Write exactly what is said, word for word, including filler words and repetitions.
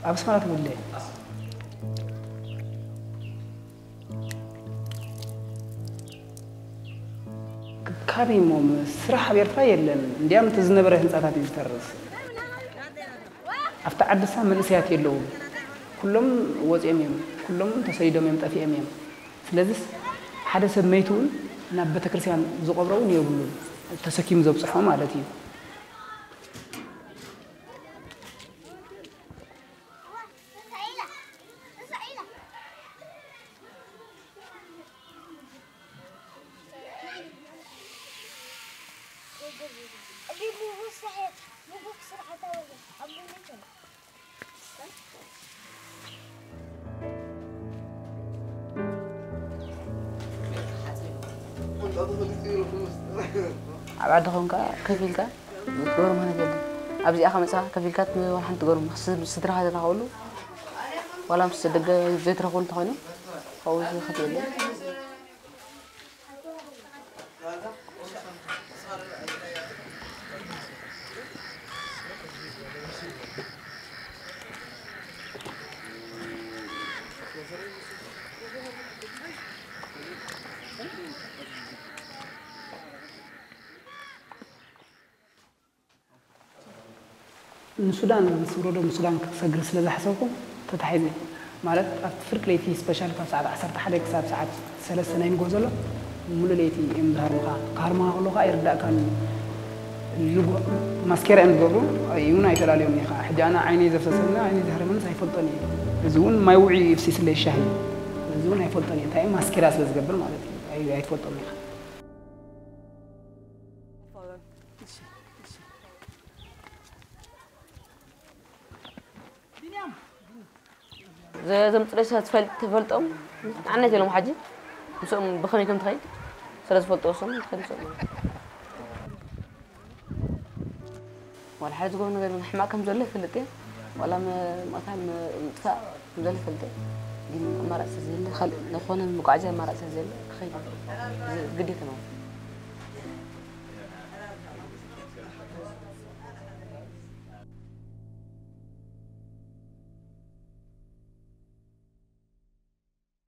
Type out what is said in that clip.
أبس مرات بالله كابي موم صراحة بيرفع يلن ديام تزنبره هنساتات يسترس أفتح عد سام من سيات يلون كلهم وز أميم كلهم تسيدهم يوم تأفي أميم فلذس حدث ميتون نبت كرسيان زقبرون يقولون تسكيم زوج صحهم على تيو بعد هونكا كفيلكا تقولهم هنا جدا أبزي أخا مسا كفيلكات وحن تقولهم خصوص سترة هذا تقولوا ولا مصدق زيت رقول تقولوا أو زي خطير السودان سورودو السودان سجرس لله حسوكم تتحيزي مالت أفرق ليتي سبيشال كساعة عشرة تحدي كساعة ساعات ثلاث سنين جوزله مول ليتي إم ظهرها كارما هو لغة يرد كان اللغة ماسكير إم ظهره يونا يتلا اليوم يخا حجانا عيني زفت سنة عيني ظهر من سيفضني زون ما يوعي في سلسلة الشهي زون هيفضني تاي ماسكير أساس قبل مالت أي هيفضني يخا زي زي متريسة تفلت تفلتهم عنا جلهم حاجة مسوم بخني كم تخيل ثلاث فلت أصلا تخيل مسوم ولا حاجة تقول إنه حماك كم زلة فلتين ولا ما ما كان مدفع زلة فلتين دي ما رأس زلة خل نخون المقعدة ما رأس زلة تخيل قدي كمان